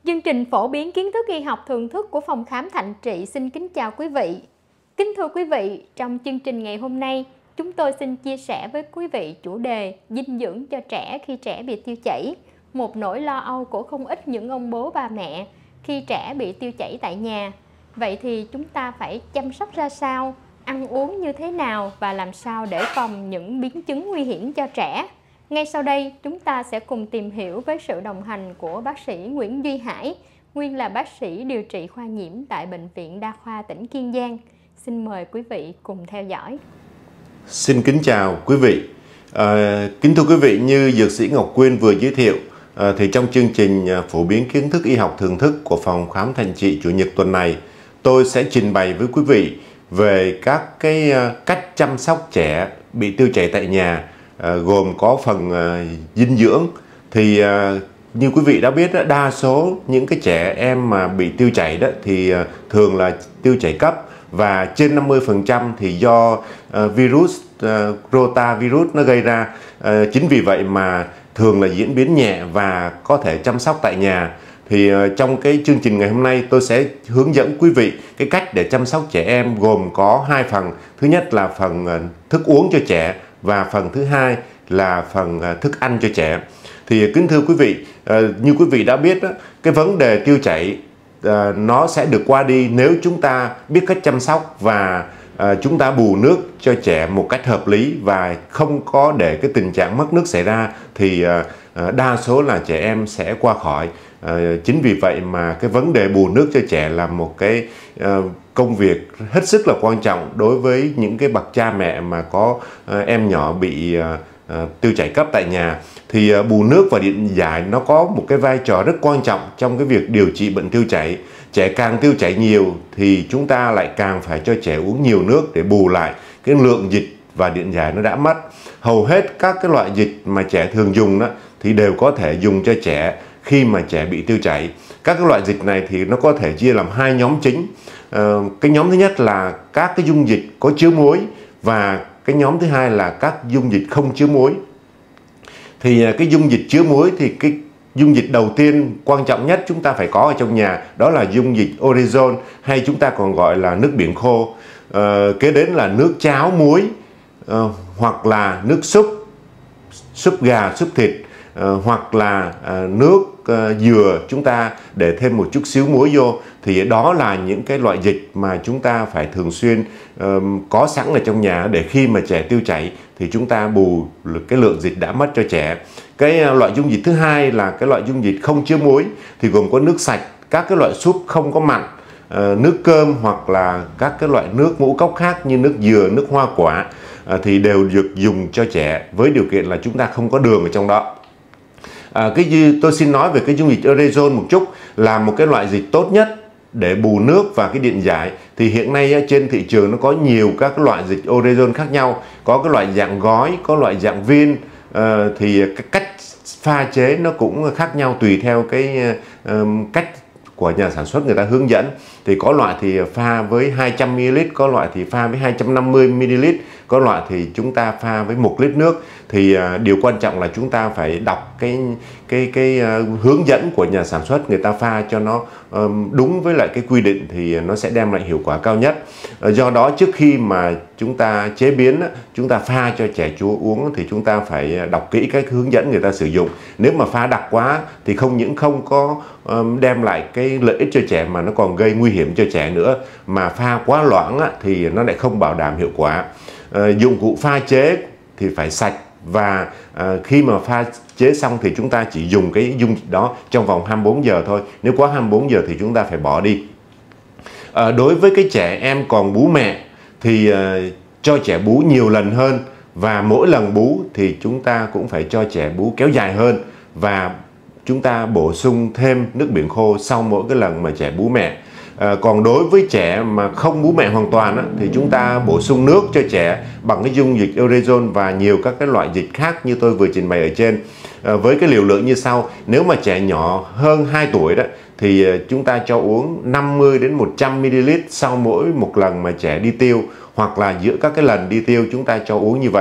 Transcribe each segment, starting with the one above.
Chương trình phổ biến kiến thức y học thường thức của Phòng Khám Thạnh Trị xin kính chào quý vị. Kính thưa quý vị, trong chương trình ngày hôm nay, chúng tôi xin chia sẻ với quý vị chủ đề dinh dưỡng cho trẻ khi trẻ bị tiêu chảy, một nỗi lo âu của không ít những ông bố bà mẹ khi trẻ bị tiêu chảy tại nhà. Vậy thì chúng ta phải chăm sóc ra sao, ăn uống như thế nào và làm sao để phòng những biến chứng nguy hiểm cho trẻ? Ngay sau đây, chúng ta sẽ cùng tìm hiểu với sự đồng hành của bác sĩ Nguyễn Duy Hải, nguyên là bác sĩ điều trị khoa nhiễm tại Bệnh viện Đa khoa tỉnh Kiên Giang. Xin mời quý vị cùng theo dõi. Xin kính chào quý vị. Kính thưa quý vị, như Dược sĩ Ngọc Quyên vừa giới thiệu, thì trong chương trình phổ biến kiến thức y học thường thức của Phòng Khám Thạnh Trị Chủ nhật tuần này, tôi sẽ trình bày với quý vị về các cái cách chăm sóc trẻ bị tiêu chảy tại nhà, gồm có phần dinh dưỡng. Thì như quý vị đã biết, đa số những cái trẻ em mà bị tiêu chảy đó thì thường là tiêu chảy cấp, và trên 50% thì do virus rotavirus nó gây ra. Chính vì vậy mà thường là diễn biến nhẹ và có thể chăm sóc tại nhà. Thì trong cái chương trình ngày hôm nay, tôi sẽ hướng dẫn quý vị cái cách để chăm sóc trẻ em, gồm có hai phần. Thứ nhất là phần thức uống cho trẻ, và phần thứ hai là phần thức ăn cho trẻ. Thì kính thưa quý vị, như quý vị đã biết, cái vấn đề tiêu chảy nó sẽ được qua đi nếu chúng ta biết cách chăm sóc và chúng ta bù nước cho trẻ một cách hợp lý và không có để cái tình trạng mất nước xảy ra, thì đa số là trẻ em sẽ qua khỏi. Chính vì vậy mà cái vấn đề bù nước cho trẻ là một cái công việc hết sức là quan trọng đối với những cái bậc cha mẹ mà có em nhỏ bị tiêu chảy cấp tại nhà. Thì bù nước và điện giải nó có một cái vai trò rất quan trọng trong cái việc điều trị bệnh tiêu chảy. Trẻ càng tiêu chảy nhiều thì chúng ta lại càng phải cho trẻ uống nhiều nước để bù lại cái lượng dịch và điện giải nó đã mất. Hầu hết các cái loại dịch mà trẻ thường dùng đó thì đều có thể dùng cho trẻ khi mà trẻ bị tiêu chảy. Các cái loại dịch này thì nó có thể chia làm hai nhóm chính. Cái nhóm thứ nhất là các cái dung dịch có chứa muối, và cái nhóm thứ hai là các dung dịch không chứa muối. Thì cái dung dịch chứa muối thì cái dung dịch đầu tiên quan trọng nhất chúng ta phải có ở trong nhà, đó là dung dịch orezon, hay chúng ta còn gọi là nước biển khô. Kế đến là nước cháo muối, hoặc là nước súp gà, súp thịt, hoặc là nước dừa, chúng ta để thêm một chút xíu muối vô. Thì đó là những cái loại dịch mà chúng ta phải thường xuyên có sẵn ở trong nhà, để khi mà trẻ tiêu chảy thì chúng ta bù cái lượng dịch đã mất cho trẻ. Cái loại dung dịch thứ hai là cái loại dung dịch không chứa muối, thì gồm có nước sạch, các cái loại súp không có mặn, nước cơm, hoặc là các cái loại nước ngũ cốc khác như nước dừa, nước hoa quả, thì đều được dùng cho trẻ với điều kiện là chúng ta không có đường ở trong đó. Tôi xin nói về cái dung dịch orezon một chút, là một cái loại dịch tốt nhất để bù nước và cái điện giải. Thì hiện nay trên thị trường nó có nhiều các cái loại dịch orezon khác nhau, có cái loại dạng gói, có loại dạng viên. Thì cái cách pha chế nó cũng khác nhau tùy theo cái cách của nhà sản xuất người ta hướng dẫn. Thì có loại thì pha với 200ml, có loại thì pha với 250ml, có loại thì chúng ta pha với 1 lít nước. Thì điều quan trọng là chúng ta phải đọc cái hướng dẫn của nhà sản xuất, người ta pha cho nó đúng với lại cái quy định thì nó sẽ đem lại hiệu quả cao nhất. Do đó trước khi mà chúng ta chế biến, chúng ta pha cho trẻ chú uống thì chúng ta phải đọc kỹ cái hướng dẫn người ta sử dụng. Nếu mà pha đặc quá thì không những không có đem lại cái lợi ích cho trẻ mà nó còn gây nguy hiểm cho trẻ nữa. Mà pha quá loãng thì nó lại không bảo đảm hiệu quả. Dụng cụ pha chế thì phải sạch, và khi mà pha chế xong thì chúng ta chỉ dùng cái dung dịch đó trong vòng 24 giờ thôi. Nếu quá 24 giờ thì chúng ta phải bỏ đi. Đối với cái trẻ em còn bú mẹ thì cho trẻ bú nhiều lần hơn, và mỗi lần bú thì chúng ta cũng phải cho trẻ bú kéo dài hơn, và chúng ta bổ sung thêm nước biển khô sau mỗi cái lần mà trẻ bú mẹ. Còn đối với trẻ mà không bú mẹ hoàn toàn thì chúng ta bổ sung nước cho trẻ bằng cái dung dịch orezon và nhiều các cái loại dịch khác như tôi vừa trình bày ở trên, với cái liều lượng như sau. Nếu mà trẻ nhỏ hơn 2 tuổi đó thì chúng ta cho uống 50 đến 100ml sau mỗi một lần mà trẻ đi tiêu, hoặc là giữa các cái lần đi tiêu chúng ta cho uống như vậy.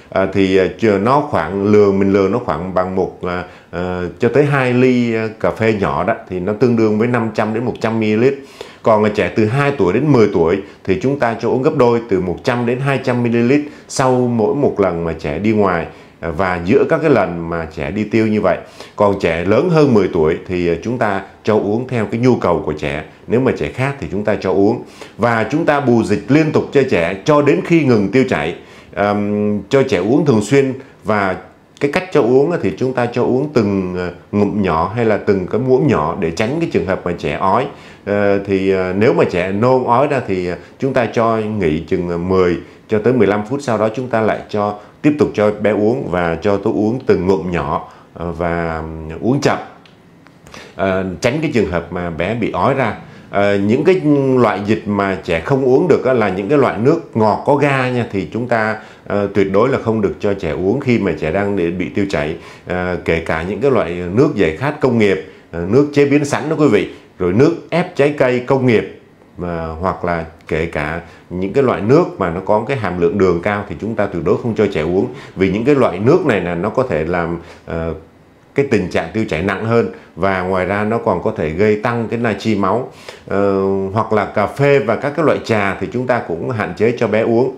thì nó khoảng mình lường nó khoảng bằng cho tới 2 ly cà phê nhỏ đó, thì nó tương đương với 500 đến 100 ml. Còn trẻ từ 2 tuổi đến 10 tuổi thì chúng ta cho uống gấp đôi, từ 100 đến 200 ml sau mỗi một lần mà trẻ đi ngoài và giữa các cái lần mà trẻ đi tiêu như vậy. Còn trẻ lớn hơn 10 tuổi thì chúng ta cho uống theo cái nhu cầu của trẻ. Nếu mà trẻ khát thì chúng ta cho uống. Và chúng ta bù dịch liên tục cho trẻ cho đến khi ngừng tiêu chảy. Cho trẻ uống thường xuyên, và cái cách cho uống thì chúng ta cho uống từng ngụm nhỏ hay là từng cái muỗng nhỏ để tránh cái trường hợp mà trẻ ói. Thì nếu mà trẻ nôn ói ra thì chúng ta cho nghỉ chừng 10 cho tới 15 phút, sau đó chúng ta lại tiếp tục cho bé uống và cho tôi uống từng ngụm nhỏ và uống chậm, tránh cái trường hợp mà bé bị ói ra. Những cái loại dịch mà trẻ không uống được là những cái loại nước ngọt có ga nha, thì chúng ta tuyệt đối là không được cho trẻ uống khi mà trẻ đang bị tiêu chảy. Kể cả những cái loại nước giải khát công nghiệp, nước chế biến sẵn đó quý vị, rồi nước ép trái cây công nghiệp, hoặc là kể cả những cái loại nước mà nó có cái hàm lượng đường cao thì chúng ta tuyệt đối không cho trẻ uống. Vì những cái loại nước này là nó có thể làm cái tình trạng tiêu chảy nặng hơn, và ngoài ra nó còn có thể gây tăng cái natri máu. Hoặc là cà phê và các cái loại trà thì chúng ta cũng hạn chế cho bé uống.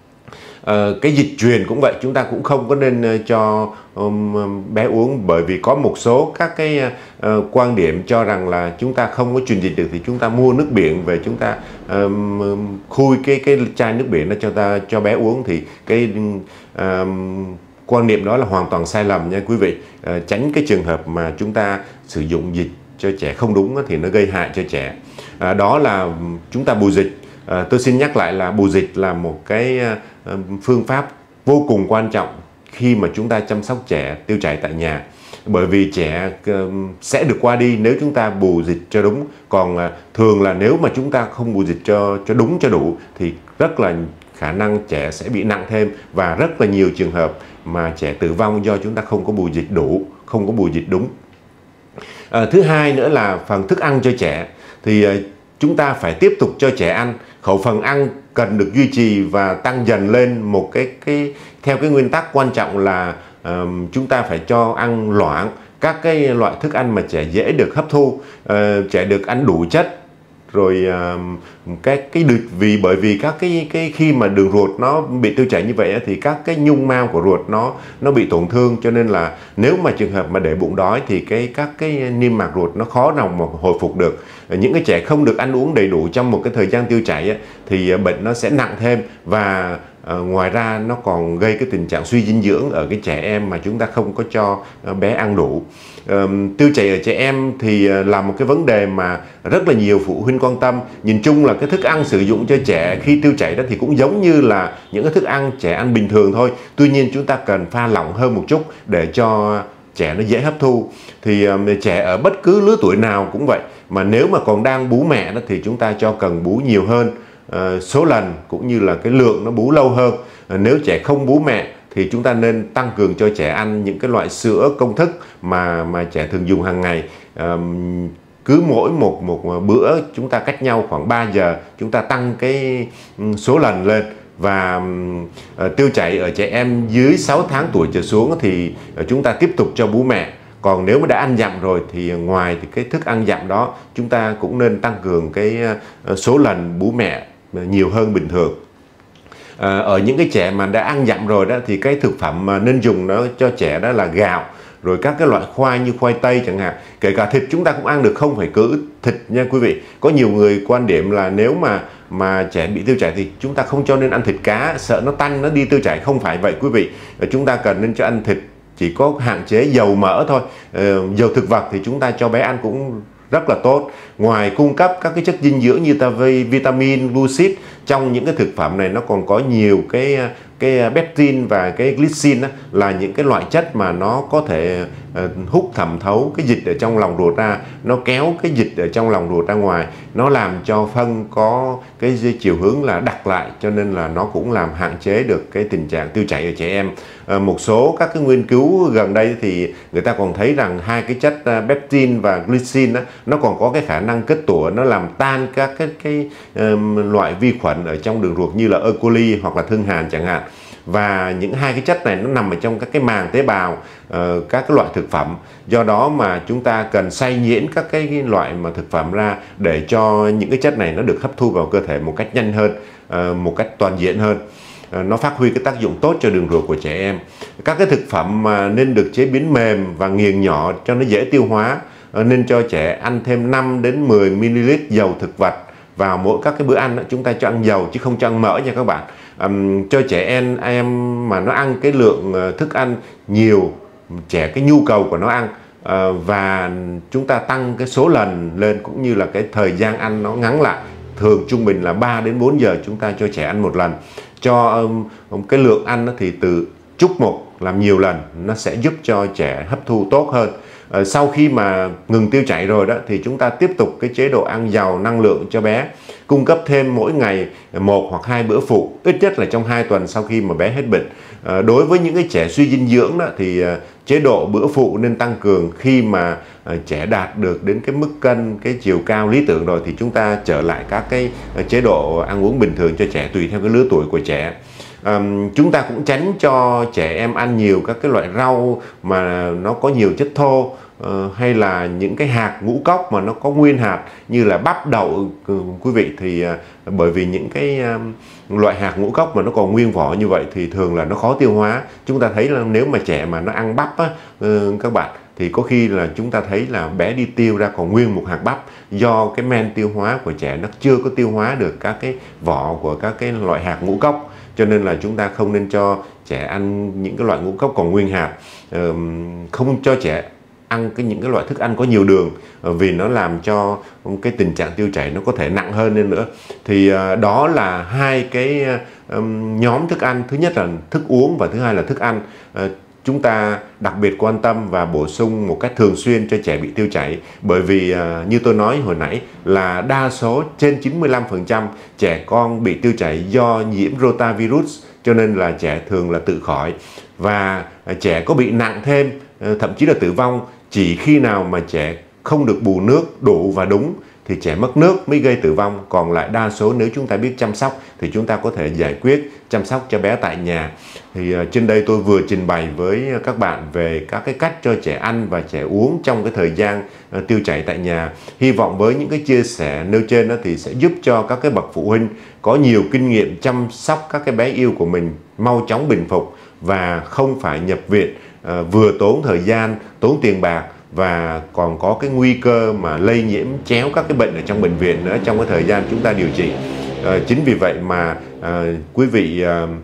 Cái dịch truyền cũng vậy, chúng ta cũng không có nên cho bé uống, bởi vì có một số các cái quan điểm cho rằng là chúng ta không có truyền dịch được thì chúng ta mua nước biển về, chúng ta khui cái chai nước biển đó cho bé uống, thì cái quan niệm đó là hoàn toàn sai lầm nha quý vị. Tránh cái trường hợp mà chúng ta sử dụng dịch cho trẻ không đúng thì nó gây hại cho trẻ. Đó là chúng ta bù dịch. Tôi xin nhắc lại là bù dịch là một cái phương pháp vô cùng quan trọng khi mà chúng ta chăm sóc trẻ tiêu chảy tại nhà. Bởi vì trẻ sẽ được qua đi nếu chúng ta bù dịch cho đúng. Còn thường là nếu mà chúng ta không bù dịch cho đúng cho đủ thì rất là khả năng trẻ sẽ bị nặng thêm, và rất là nhiều trường hợp mà trẻ tử vong do chúng ta không có bù dịch đủ, không có bù dịch đúng. Thứ hai nữa là phần thức ăn cho trẻ. Thì chúng ta phải tiếp tục cho trẻ ăn. Khẩu phần ăn cần được duy trì và tăng dần lên một theo cái nguyên tắc quan trọng là chúng ta phải cho ăn loãng các cái loại thức ăn mà trẻ dễ được hấp thu. Trẻ được ăn đủ chất, rồi bởi vì các cái khi mà đường ruột nó bị tiêu chảy như vậy thì các cái nhung mao của ruột nó bị tổn thương, cho nên là nếu mà trường hợp mà để bụng đói thì các cái niêm mạc ruột nó khó lòng mà hồi phục được. Những cái trẻ không được ăn uống đầy đủ trong một cái thời gian tiêu chảy thì bệnh nó sẽ nặng thêm, và ngoài ra nó còn gây cái tình trạng suy dinh dưỡng ở cái trẻ em mà chúng ta không có cho bé ăn đủ. Tiêu chảy ở trẻ em thì là một cái vấn đề mà rất là nhiều phụ huynh quan tâm. Nhìn chung là cái thức ăn sử dụng cho trẻ khi tiêu chảy đó thì cũng giống như là những cái thức ăn trẻ ăn bình thường thôi. Tuy nhiên chúng ta cần pha lỏng hơn một chút để cho trẻ nó dễ hấp thu. Thì trẻ ở bất cứ lứa tuổi nào cũng vậy, mà nếu mà còn đang bú mẹ đó thì chúng ta cho cần bú nhiều hơn, số lần cũng như là cái lượng nó bú lâu hơn. Nếu trẻ không bú mẹ thì chúng ta nên tăng cường cho trẻ ăn những cái loại sữa công thức mà trẻ thường dùng hàng ngày. Cứ mỗi một bữa chúng ta cách nhau khoảng 3 giờ chúng ta tăng cái số lần lên. Và tiêu chảy ở trẻ em dưới 6 tháng tuổi trở xuống thì chúng ta tiếp tục cho bú mẹ. Còn nếu mà đã ăn dặm rồi thì ngoài cái thức ăn dặm đó, chúng ta cũng nên tăng cường cái số lần bú mẹ nhiều hơn bình thường. Ở những cái trẻ mà đã ăn dặm rồi đó thì cái thực phẩm mà nên dùng nó cho trẻ đó là gạo, rồi các cái loại khoai như khoai tây chẳng hạn. Kể cả thịt chúng ta cũng ăn được, không phải cứ thịt nha quý vị. Có nhiều người quan điểm là nếu mà trẻ bị tiêu chảy thì chúng ta không cho nên ăn thịt cá, sợ nó tanh nó đi tiêu chảy. Không phải vậy quý vị. Chúng ta cần nên cho ăn thịt chỉ có hạn chế dầu mỡ thôi. Dầu thực vật thì chúng ta cho bé ăn cũng rất là tốt. Ngoài cung cấp các cái chất dinh dưỡng như vitamin, glucid, trong những cái thực phẩm này nó còn có nhiều cái pectin và cái glycin là những cái loại chất mà nó có thể hút thẩm thấu cái dịch ở trong lòng ruột ra, nó kéo cái dịch ở trong lòng ruột ra ngoài, nó làm cho phân có cái chiều hướng là đặc lại, cho nên là nó cũng làm hạn chế được cái tình trạng tiêu chảy ở trẻ em. Một số các cái nghiên cứu gần đây thì người ta còn thấy rằng hai cái chất pectin và glycin nó còn có cái khả năng kết tủa, nó làm tan các cái loại vi khuẩn ở trong đường ruột như là E. coli hoặc là thương hàn chẳng hạn. và những hai cái chất này nó nằm ở trong các cái màng tế bào các cái loại thực phẩm. Do đó mà chúng ta cần xay nhuyễn các cái loại mà thực phẩm ra để cho những cái chất này nó được hấp thu vào cơ thể một cách nhanh hơn, một cách toàn diện hơn. Nó phát huy cái tác dụng tốt cho đường ruột của trẻ em. Các cái thực phẩm mà nên được chế biến mềm và nghiền nhỏ cho nó dễ tiêu hóa, nên cho trẻ ăn thêm 5 đến 10 ml dầu thực vật vào mỗi các cái bữa ăn. Chúng ta cho ăn dầu chứ không cho ăn mỡ nha các bạn. Cho trẻ em mà nó ăn cái lượng thức ăn nhiều, trẻ cái nhu cầu của nó ăn, và chúng ta tăng cái số lần lên cũng như là cái thời gian ăn nó ngắn lại. Thường trung bình là 3 đến 4 giờ chúng ta cho trẻ ăn một lần. Cho cái lượng ăn thì từ chút một làm nhiều lần, nó sẽ giúp cho trẻ hấp thu tốt hơn. Sau khi mà ngừng tiêu chảy rồi đó thì chúng ta tiếp tục cái chế độ ăn giàu năng lượng cho bé, cung cấp thêm mỗi ngày 1 hoặc 2 bữa phụ, ít nhất là trong 2 tuần sau khi mà bé hết bệnh. Đối với những cái trẻ suy dinh dưỡng đó thì chế độ bữa phụ nên tăng cường khi mà trẻ đạt được đến cái mức cân, cái chiều cao lý tưởng rồi thì chúng ta trở lại các cái chế độ ăn uống bình thường cho trẻ tùy theo cái lứa tuổi của trẻ. Chúng ta cũng tránh cho trẻ em ăn nhiều các cái loại rau mà nó có nhiều chất thô, hay là những cái hạt ngũ cốc mà nó có nguyên hạt như là bắp, đậu quý vị. Thì bởi vì những cái loại hạt ngũ cốc mà nó còn nguyên vỏ như vậy thì thường là nó khó tiêu hóa. Chúng ta thấy là nếu mà trẻ mà nó ăn bắp á, các bạn, thì có khi là chúng ta thấy là bé đi tiêu ra còn nguyên một hạt bắp, do cái men tiêu hóa của trẻ nó chưa có tiêu hóa được các cái vỏ của các cái loại hạt ngũ cốc. Cho nên là chúng ta không nên cho trẻ ăn những cái loại ngũ cốc còn nguyên hạt, không cho trẻ ăn những cái loại thức ăn có nhiều đường, vì nó làm cho cái tình trạng tiêu chảy nó có thể nặng hơn lên nữa. Thì đó là hai cái nhóm thức ăn, thứ nhất là thức uống và thứ hai là thức ăn. Chúng ta đặc biệt quan tâm và bổ sung một cách thường xuyên cho trẻ bị tiêu chảy. Bởi vì như tôi nói hồi nãy là đa số trên 95% trẻ con bị tiêu chảy do nhiễm rotavirus, cho nên là trẻ thường là tự khỏi. Và trẻ có bị nặng thêm, thậm chí là tử vong, chỉ khi nào mà trẻ không được bù nước đủ và đúng thì trẻ mất nước mới gây tử vong. Còn lại đa số nếu chúng ta biết chăm sóc thì chúng ta có thể giải quyết chăm sóc cho bé tại nhà. Thì trên đây tôi vừa trình bày với các bạn về các cái cách cho trẻ ăn và trẻ uống trong cái thời gian tiêu chảy tại nhà. Hy vọng với những cái chia sẻ nêu trên đó thì sẽ giúp cho các cái bậc phụ huynh có nhiều kinh nghiệm chăm sóc các cái bé yêu của mình mau chóng bình phục và không phải nhập viện, vừa tốn thời gian, tốn tiền bạc và còn có cái nguy cơ mà lây nhiễm chéo các cái bệnh ở trong bệnh viện nữa trong cái thời gian chúng ta điều trị. Chính vì vậy mà quý vị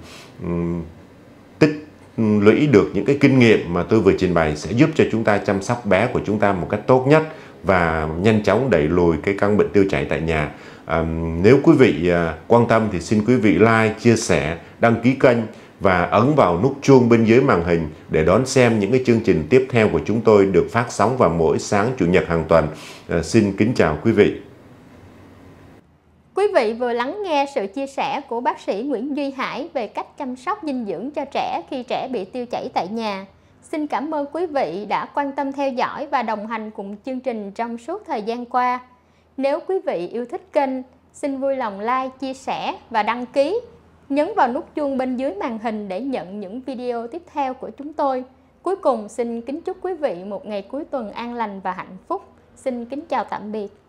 tích lũy được những cái kinh nghiệm mà tôi vừa trình bày sẽ giúp cho chúng ta chăm sóc bé của chúng ta một cách tốt nhất và nhanh chóng đẩy lùi cái căn bệnh tiêu chảy tại nhà. Nếu quý vị quan tâm thì xin quý vị like, chia sẻ, đăng ký kênh và ấn vào nút chuông bên dưới màn hình để đón xem những cái chương trình tiếp theo của chúng tôi được phát sóng vào mỗi sáng Chủ nhật hàng tuần. Xin kính chào quý vị. Quý vị vừa lắng nghe sự chia sẻ của bác sĩ Nguyễn Duy Hải về cách chăm sóc dinh dưỡng cho trẻ khi trẻ bị tiêu chảy tại nhà. Xin cảm ơn quý vị đã quan tâm theo dõi và đồng hành cùng chương trình trong suốt thời gian qua. Nếu quý vị yêu thích kênh, xin vui lòng like, chia sẻ và đăng ký. Nhấn vào nút chuông bên dưới màn hình để nhận những video tiếp theo của chúng tôi. Cuối cùng xin kính chúc quý vị một ngày cuối tuần an lành và hạnh phúc. Xin kính chào tạm biệt.